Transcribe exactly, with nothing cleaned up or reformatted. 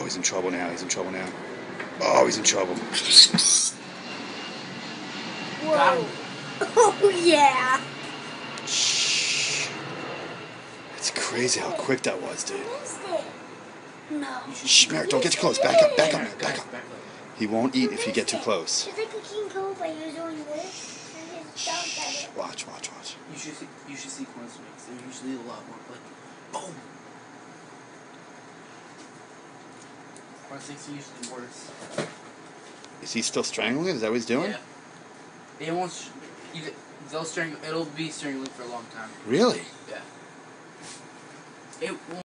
he's in trouble now. He's in trouble now. Oh, he's in trouble. Whoa. Oh, yeah. Shh. It's crazy how quick that was, dude. No. Shh, Merrick, don't get too close. Back up, back up, man, back up. He won't eat if you get too close. It's like a king cobra. He was doing this, and his dog got it. Watch, watch, watch. You should see, you should see corn snakes. They're usually a lot more like boom. Corn snakes are usually worse. Is he still strangling it? Is that what he's doing? Yeah. It won't. Sh you, they'll strangle. It'll be strangling for a long time. Really? Yeah. It won't.